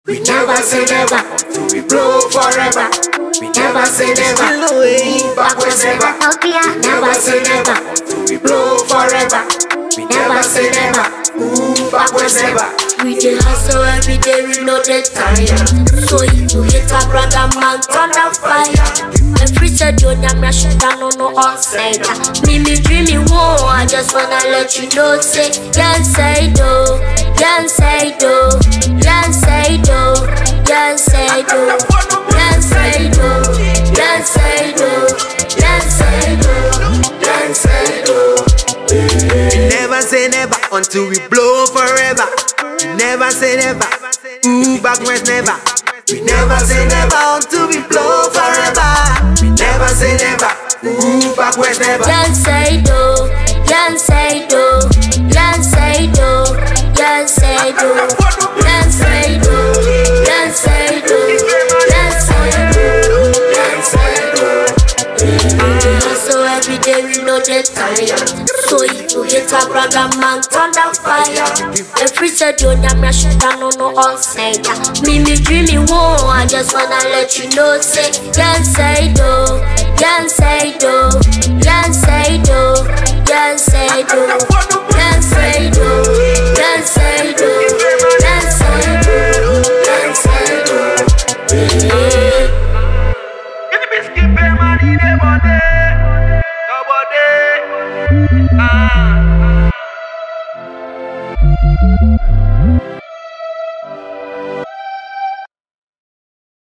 We never say never, till we blow forever. We never say never, move backwards never. Never say never, till we blow forever. We never say never, move backwards never. We dey hustle every day, we know the time. So if you hit a brother man, turn the fire. Every said you nyam shit down no outside. Me dreamy whoa, I just wanna let you know. Say yes I do, yes I do, yes I do, yes I do, yes I do, yes I do, yes I do, yes I do. We never say never until we blow forever. We never say never, move backwards never. We never say never until we blow forever. We never say never, move backwards never. Yes I do, yes I do, yes I do, yes I do, yes I do, yes I do, yes I do, yes I do. So every day we know the time. So if you hit a brother man, turn the fire. Every said you nyam shit down no outside. Me dreamy whoa, I just wanna let you know. Say yes I do, yes I do, yes I do, yes I do.